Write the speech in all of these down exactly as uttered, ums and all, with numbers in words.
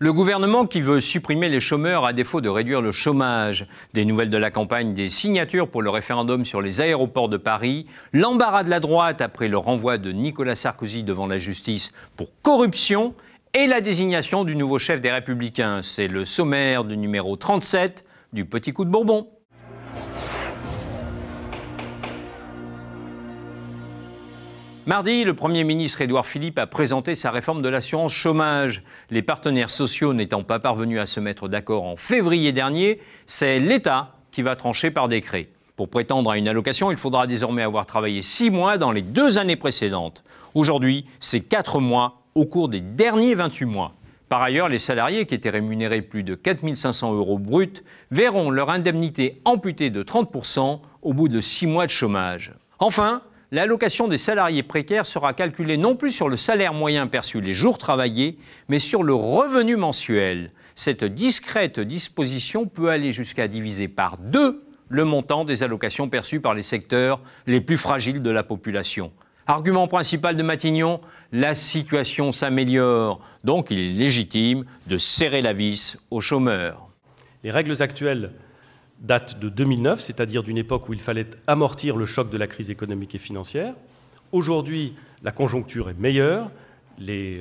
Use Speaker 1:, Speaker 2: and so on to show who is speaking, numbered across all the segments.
Speaker 1: Le gouvernement qui veut supprimer les chômeurs à défaut de réduire le chômage. Des nouvelles de la campagne des signatures pour le référendum sur les aéroports de Paris. L'embarras de la droite après le renvoi de Nicolas Sarkozy devant la justice pour corruption. Et la désignation du nouveau chef des Républicains. C'est le sommaire du numéro trente-sept du Petit Coup de Bourbon. Mardi, le Premier ministre Édouard Philippe a présenté sa réforme de l'assurance chômage. Les partenaires sociaux n'étant pas parvenus à se mettre d'accord en février dernier, c'est l'État qui va trancher par décret. Pour prétendre à une allocation, il faudra désormais avoir travaillé six mois dans les deux années précédentes. Aujourd'hui, c'est quatre mois au cours des derniers vingt-huit mois. Par ailleurs, les salariés qui étaient rémunérés plus de quatre mille cinq cents euros bruts verront leur indemnité amputée de trente pour cent au bout de six mois de chômage. Enfin, l'allocation des salariés précaires sera calculée non plus sur le salaire moyen perçu les jours travaillés, mais sur le revenu mensuel. Cette discrète disposition peut aller jusqu'à diviser par deux le montant des allocations perçues par les secteurs les plus fragiles de la population. Argument principal de Matignon, la situation s'améliore, donc il est légitime de serrer la vis aux chômeurs.
Speaker 2: Les règles actuelles datent de deux mille neuf, c'est-à-dire d'une époque où il fallait amortir le choc de la crise économique et financière. Aujourd'hui, la conjoncture est meilleure, les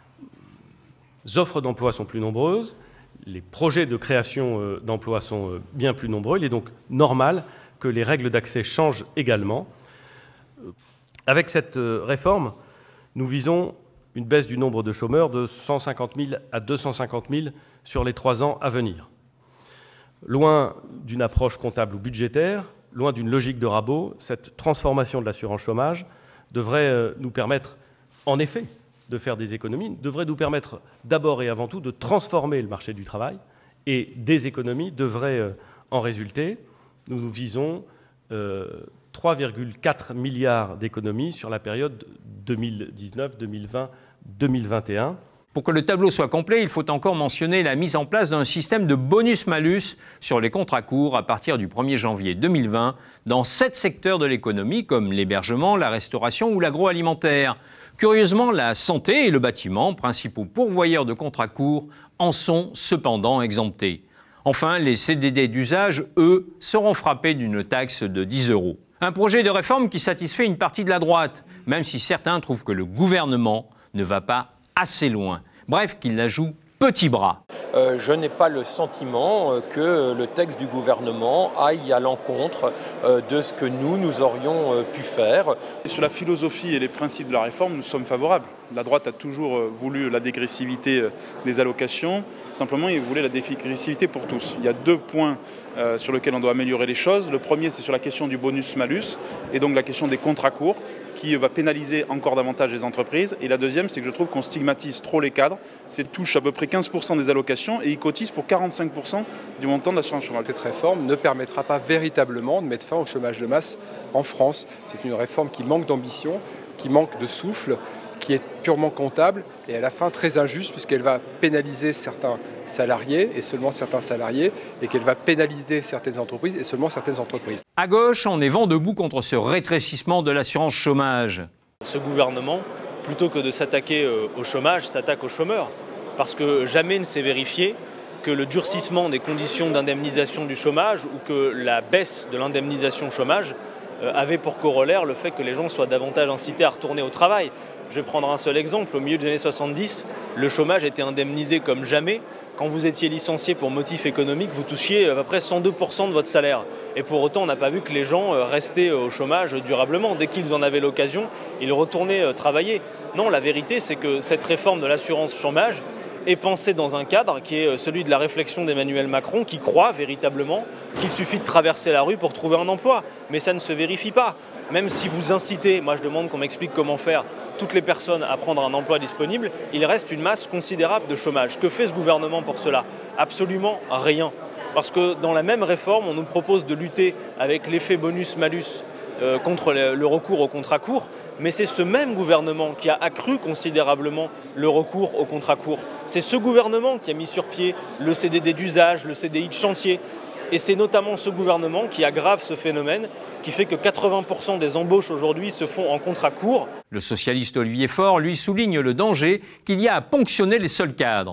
Speaker 2: offres d'emploi sont plus nombreuses, les projets de création d'emplois sont bien plus nombreux. Il est donc normal que les règles d'accès changent également. Avec cette réforme, nous visons une baisse du nombre de chômeurs de cent cinquante mille à deux cent cinquante mille sur les trois ans à venir. Loin d'une approche comptable ou budgétaire, loin d'une logique de rabot, cette transformation de l'assurance chômage devrait nous permettre, en effet, de faire des économies, devrait nous permettre d'abord et avant tout de transformer le marché du travail, et des économies devraient en résulter. Nous nous visons euh, trois virgule quatre milliards d'économies sur la période deux mille dix-neuf, deux mille vingt, deux mille vingt et un.
Speaker 1: Pour que le tableau soit complet, il faut encore mentionner la mise en place d'un système de bonus-malus sur les contrats courts à partir du premier janvier deux mille vingt dans sept secteurs de l'économie comme l'hébergement, la restauration ou l'agroalimentaire. Curieusement, la santé et le bâtiment, principaux pourvoyeurs de contrats courts, en sont cependant exemptés. Enfin, les C D D d'usage, eux, seront frappés d'une taxe de dix euros. Un projet de réforme qui satisfait une partie de la droite, même si certains trouvent que le gouvernement ne va pas assez loin. Bref, qu'il la joue petit bras.
Speaker 3: Euh, je n'ai pas le sentiment que le texte du gouvernement aille à l'encontre euh, de ce que nous, nous aurions euh, pu faire.
Speaker 4: Sur la philosophie et les principes de la réforme, nous sommes favorables. La droite a toujours voulu la dégressivité des allocations. Simplement, il voulait la dégressivité pour tous. Il y a deux points euh, sur lesquels on doit améliorer les choses. Le premier, c'est sur la question du bonus-malus et donc la question des contrats courts qui va pénaliser encore davantage les entreprises. Et la deuxième, c'est que je trouve qu'on stigmatise trop les cadres. C'est touche à peu près quinze pour cent des allocations et ils cotisent pour quarante-cinq pour cent du montant de l'assurance chômage.
Speaker 5: Cette réforme ne permettra pas véritablement de mettre fin au chômage de masse en France. C'est une réforme qui manque d'ambition, qui manque de souffle, qui est purement comptable et à la fin très injuste puisqu'elle va pénaliser certains salariés et seulement certains salariés et qu'elle va pénaliser certaines entreprises et seulement certaines entreprises.
Speaker 1: À gauche, on est vent debout contre ce rétrécissement de l'assurance chômage.
Speaker 6: Ce gouvernement, plutôt que de s'attaquer au chômage, s'attaque aux chômeurs. Parce que jamais ne s'est vérifié que le durcissement des conditions d'indemnisation du chômage ou que la baisse de l'indemnisation chômage avait pour corollaire le fait que les gens soient davantage incités à retourner au travail. Je vais prendre un seul exemple. Au milieu des années soixante-dix, le chômage était indemnisé comme jamais. Quand vous étiez licencié pour motif économique, vous touchiez à peu près cent deux pour cent de votre salaire. Et pour autant, on n'a pas vu que les gens restaient au chômage durablement. Dès qu'ils en avaient l'occasion, ils retournaient travailler. Non, la vérité, c'est que cette réforme de l'assurance chômage est pensée dans un cadre qui est celui de la réflexion d'Emmanuel Macron, qui croit véritablement qu'il suffit de traverser la rue pour trouver un emploi. Mais ça ne se vérifie pas. Même si vous incitez, moi je demande qu'on m'explique comment faire, toutes les personnes à prendre un emploi disponible, il reste une masse considérable de chômage. Que fait ce gouvernement pour cela? Absolument rien. Parce que dans la même réforme, on nous propose de lutter avec l'effet bonus-malus euh, contre le, le recours aux contrats courts, mais c'est ce même gouvernement qui a accru considérablement le recours aux contrats courts. C'est ce gouvernement qui a mis sur pied le C D D d'usage, le C D I de chantier. Et c'est notamment ce gouvernement qui aggrave ce phénomène, qui fait que quatre-vingts pour cent des embauches aujourd'hui se font en contrat court.
Speaker 1: Le socialiste Olivier Faure, lui, souligne le danger qu'il y a à ponctionner les seuls cadres.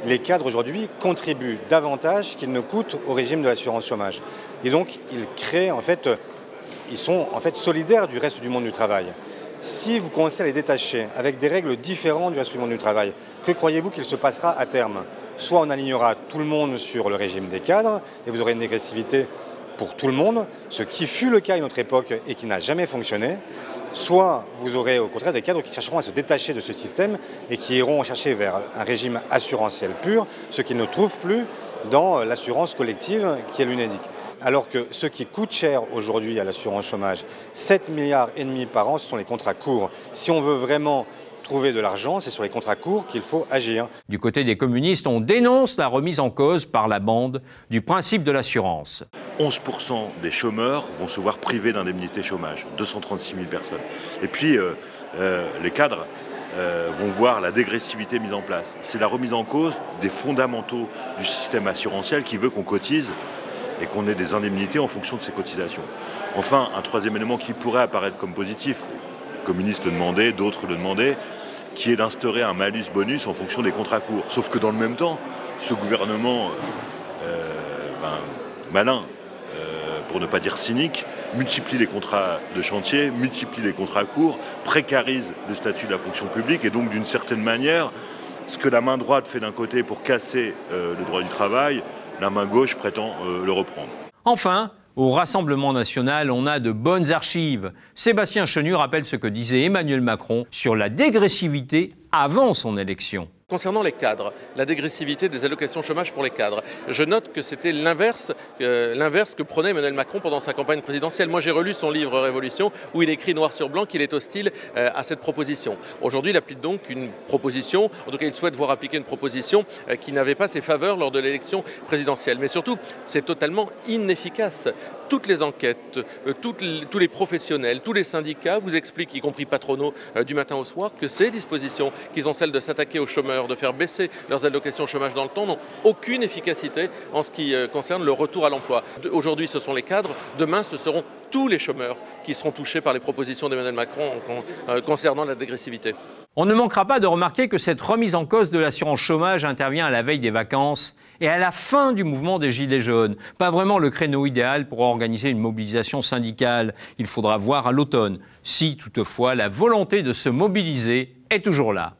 Speaker 7: les cadres aujourd'hui contribuent davantage qu'ils ne coûtent au régime de l'assurance chômage. Et donc, ils créent, en fait, ils sont en fait solidaires du reste du monde du travail. Si vous commencez à les détacher avec des règles différentes du reste du monde du travail, que croyez-vous qu'il se passera à terme? Soit on alignera tout le monde sur le régime des cadres et vous aurez une dégressivité pour tout le monde, ce qui fut le cas à une autre époque et qui n'a jamais fonctionné. Soit vous aurez au contraire des cadres qui chercheront à se détacher de ce système et qui iront chercher vers un régime assurantiel pur, ce qu'ils ne trouvent plus dans l'assurance collective qui est l'UNEDIC. Alors que ce qui coûte cher aujourd'hui à l'assurance chômage, sept milliards et demi par an, ce sont les contrats courts. Si on veut vraiment trouver de l'argent, c'est sur les contrats courts qu'il faut agir.
Speaker 1: Du côté des communistes, on dénonce la remise en cause par la bande du principe de l'assurance.
Speaker 8: onze pour cent des chômeurs vont se voir privés d'indemnité chômage, deux cent trente-six mille personnes. Et puis euh, euh, les cadres euh, vont voir la dégressivité mise en place. C'est la remise en cause des fondamentaux du système assurantiel qui veut qu'on cotise et qu'on ait des indemnités en fonction de ces cotisations. Enfin, un troisième élément qui pourrait apparaître comme positif, les communistes le demandaient, d'autres le demandaient, qui est d'instaurer un malus-bonus en fonction des contrats courts. Sauf que dans le même temps, ce gouvernement euh, ben, malin, euh, pour ne pas dire cynique, multiplie les contrats de chantier, multiplie les contrats courts, précarise le statut de la fonction publique et donc d'une certaine manière, ce que la main droite fait d'un côté pour casser euh, le droit du travail, la main gauche prétend euh, le reprendre.
Speaker 1: Enfin, au Rassemblement national, on a de bonnes archives. Sébastien Chenu rappelle ce que disait Emmanuel Macron sur la dégressivité avant son élection.
Speaker 9: Concernant les cadres, la dégressivité des allocations chômage pour les cadres, je note que c'était l'inverse euh, l'inverse que prenait Emmanuel Macron pendant sa campagne présidentielle. Moi, j'ai relu son livre Révolution, où il écrit noir sur blanc qu'il est hostile euh, à cette proposition. Aujourd'hui, il applique donc une proposition, en tout cas, il souhaite voir appliquer une proposition euh, qui n'avait pas ses faveurs lors de l'élection présidentielle. Mais surtout, c'est totalement inefficace. Toutes les enquêtes, euh, toutes les, tous les professionnels, tous les syndicats vous expliquent, y compris patronaux euh, du matin au soir, que ces dispositions, qui sont celles de s'attaquer aux chômeurs, de faire baisser leurs allocations chômage dans le temps, n'ont aucune efficacité en ce qui concerne le retour à l'emploi. Aujourd'hui, ce sont les cadres, demain, ce seront tous les chômeurs qui seront touchés par les propositions d'Emmanuel Macron concernant la dégressivité.
Speaker 1: On ne manquera pas de remarquer que cette remise en cause de l'assurance chômage intervient à la veille des vacances et à la fin du mouvement des Gilets jaunes. Pas vraiment le créneau idéal pour organiser une mobilisation syndicale. Il faudra voir à l'automne, si toutefois la volonté de se mobiliser est toujours là.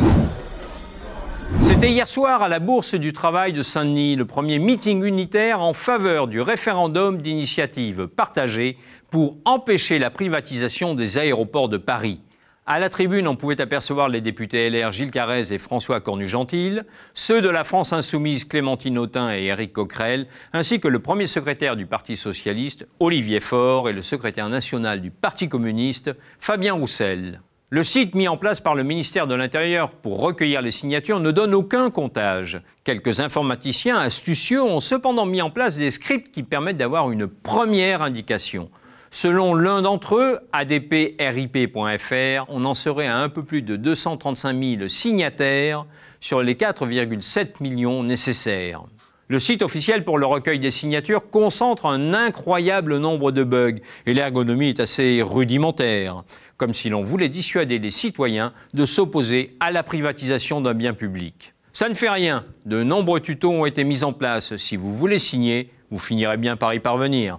Speaker 1: C'était hier soir à la Bourse du Travail de Saint-Denis, le premier meeting unitaire en faveur du référendum d'initiative partagée pour empêcher la privatisation des aéroports de Paris. À la tribune, on pouvait apercevoir les députés L R Gilles Carrez et François Cornu-Gentille, ceux de la France Insoumise Clémentine Autain et Éric Coquerel, ainsi que le premier secrétaire du Parti Socialiste, Olivier Faure, et le secrétaire national du Parti Communiste, Fabien Roussel. Le site mis en place par le ministère de l'Intérieur pour recueillir les signatures ne donne aucun comptage. Quelques informaticiens astucieux ont cependant mis en place des scripts qui permettent d'avoir une première indication. Selon l'un d'entre eux, A D P R I P point F R, on en serait à un peu plus de deux cent trente-cinq mille signataires sur les quatre virgule sept millions nécessaires. Le site officiel pour le recueil des signatures concentre un incroyable nombre de bugs et l'ergonomie est assez rudimentaire, comme si l'on voulait dissuader les citoyens de s'opposer à la privatisation d'un bien public. Ça ne fait rien, de nombreux tutos ont été mis en place. Si vous voulez signer, vous finirez bien par y parvenir.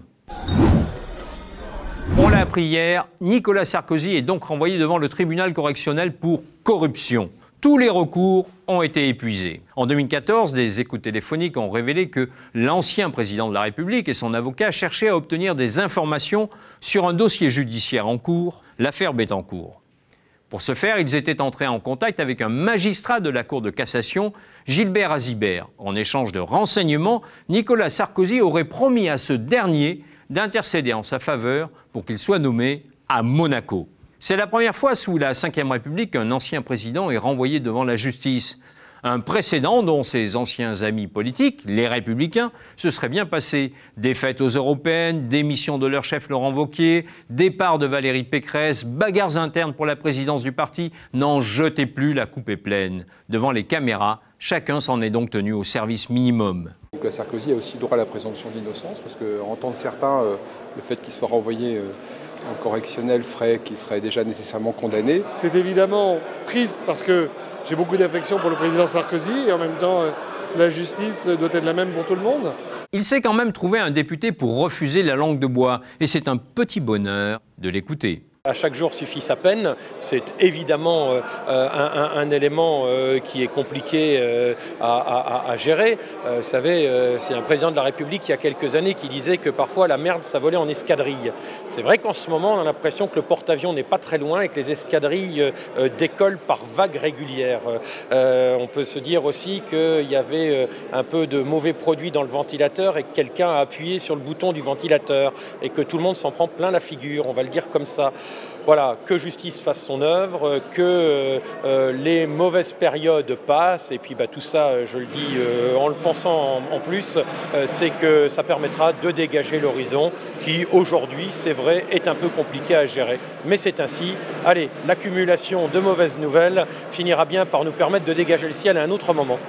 Speaker 1: On l'a appris hier, Nicolas Sarkozy est donc renvoyé devant le tribunal correctionnel pour corruption. Tous les recours ont été épuisés. En deux mille quatorze, des écoutes téléphoniques ont révélé que l'ancien président de la République et son avocat cherchaient à obtenir des informations sur un dossier judiciaire en cours, l'affaire Bettencourt. Pour ce faire, ils étaient entrés en contact avec un magistrat de la Cour de cassation, Gilbert Azibert. En échange de renseignements, Nicolas Sarkozy aurait promis à ce dernier d'intercéder en sa faveur pour qu'il soit nommé à Monaco. C'est la première fois sous la cinquième République qu'un ancien président est renvoyé devant la justice. Un précédent dont ses anciens amis politiques, les Républicains, se seraient bien passés. Défaite aux Européennes, démission de leur chef Laurent Wauquiez, départ de Valérie Pécresse, bagarres internes pour la présidence du parti. N'en jetez plus, la coupe est pleine. Devant les caméras, chacun s'en est donc tenu au service minimum.
Speaker 5: Nicolas Sarkozy a aussi droit à la présomption d'innocence, parce qu'entendre certains, euh, le fait qu'il soit renvoyé euh, en correctionnel ferait qu'il serait déjà nécessairement condamné.
Speaker 10: C'est évidemment triste parce que j'ai beaucoup d'affection pour le président Sarkozy et en même temps, euh, la justice doit être la même pour tout le monde.
Speaker 1: Il s'est quand même trouvé un député pour refuser la langue de bois et c'est un petit bonheur de l'écouter.
Speaker 3: À chaque jour suffit sa peine, c'est évidemment euh, un, un, un élément euh, qui est compliqué euh, à, à, à gérer. Euh, vous savez, euh, c'est un président de la République il y a quelques années qui disait que parfois la merde ça volait en escadrille. C'est vrai qu'en ce moment on a l'impression que le porte-avions n'est pas très loin et que les escadrilles euh, décollent par vagues régulières. Euh, on peut se dire aussi qu'il y avait un peu de mauvais produits dans le ventilateur et que quelqu'un a appuyé sur le bouton du ventilateur et que tout le monde s'en prend plein la figure, on va le dire comme ça. Voilà, que justice fasse son œuvre, que euh, les mauvaises périodes passent, et puis bah, tout ça, je le dis euh, en le pensant en, en plus, euh, c'est que ça permettra de dégager l'horizon qui, aujourd'hui, c'est vrai, est un peu compliqué à gérer. Mais c'est ainsi. Allez, l'accumulation de mauvaises nouvelles finira bien par nous permettre de dégager le ciel à un autre moment.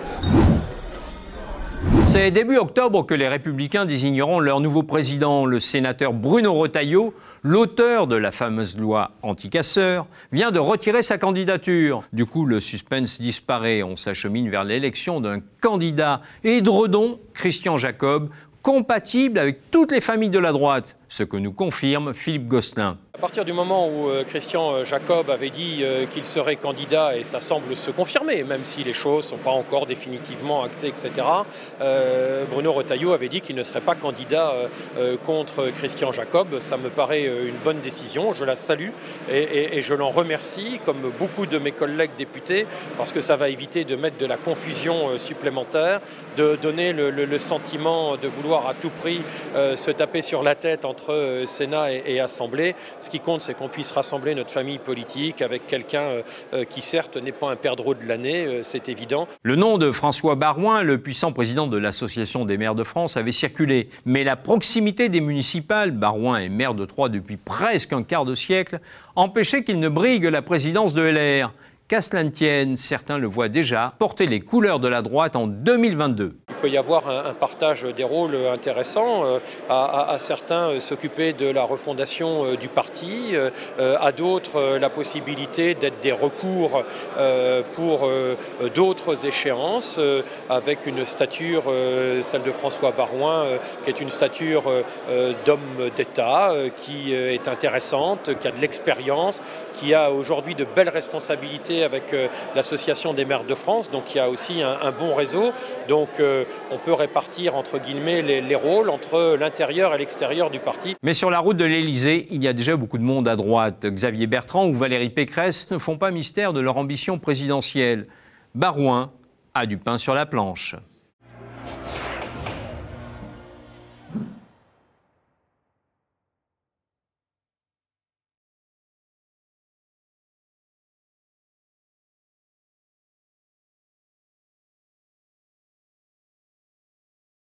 Speaker 1: C'est début octobre que les Républicains désigneront leur nouveau président, le sénateur Bruno Retailleau. L'auteur de la fameuse loi anti-casseurs vient de retirer sa candidature. Du coup, le suspense disparaît. On s'achemine vers l'élection d'un candidat édredon, Christian Jacob, compatible avec toutes les familles de la droite, ce que nous confirme Philippe Gosselin.
Speaker 3: À partir du moment où euh, Christian Jacob avait dit euh, qu'il serait candidat, et ça semble se confirmer, même si les choses ne sont pas encore définitivement actées, et cetera, euh, Bruno Retailleau avait dit qu'il ne serait pas candidat euh, euh, contre Christian Jacob. Ça me paraît euh, une bonne décision, je la salue et, et, et je l'en remercie, comme beaucoup de mes collègues députés, parce que ça va éviter de mettre de la confusion euh, supplémentaire, de donner le, le, le sentiment de vouloir à tout prix euh, se taper sur la tête entre euh, Sénat et, et Assemblée. Ce qui compte, c'est qu'on puisse rassembler notre famille politique avec quelqu'un euh, qui, certes, n'est pas un perdreau de l'année, euh, c'est évident.
Speaker 1: Le nom de François Baroin, le puissant président de l'Association des maires de France, avait circulé. Mais la proximité des municipales, Baroin est maire de Troyes depuis presque un quart de siècle, empêchait qu'il ne brigue la présidence de L R. Qu'à cela ne tienne, certains le voient déjà porter les couleurs de la droite en deux mille vingt-deux.
Speaker 3: Il peut y avoir un, un partage des rôles intéressant, euh, à, à, à certains euh, s'occuper de la refondation euh, du parti, euh, à d'autres euh, la possibilité d'être des recours euh, pour euh, d'autres échéances, euh, avec une stature, euh, celle de François Baroin, euh, qui est une stature euh, d'homme d'État, euh, qui euh, est intéressante, qui a de l'expérience, qui a aujourd'hui de belles responsabilités avec euh, l'Association des maires de France, donc il y a aussi un, un bon réseau. Donc euh, on peut répartir entre guillemets les, les rôles entre l'intérieur et l'extérieur du parti.
Speaker 1: Mais sur la route de l'Élysée, il y a déjà beaucoup de monde à droite. Xavier Bertrand ou Valérie Pécresse ne font pas mystère de leur ambition présidentielle. Baroin a du pain sur la planche.